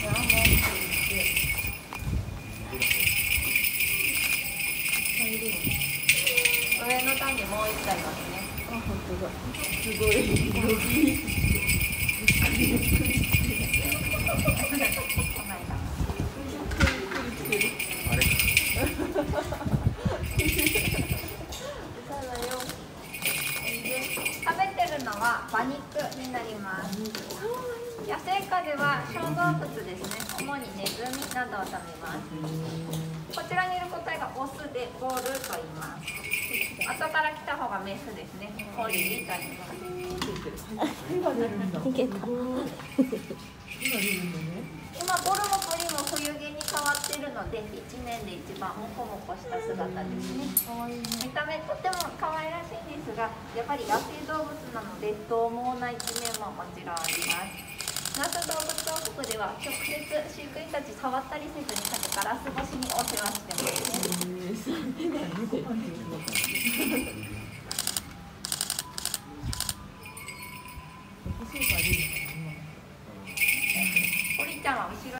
上の段にもう1体いますね。 あ、本当だ。すごい。 あれ。 食べてるのは馬肉になります。野生下では小動物ですね。主にネズミなどを食べます。こちらにいる個体がオスでボールと言います。後から来た方がメスですね。コリーと言います。 手が出るんだ。 今ボルもプリも冬毛に変わっているので1年で一番モコモコした姿ですね。見た目とても可愛らしいんですが、やっぱり野生動物なので獰猛な一面ももちろんあります。那須動物王国では直接飼育員たち触ったりせずにガラス越しにお世話してますね。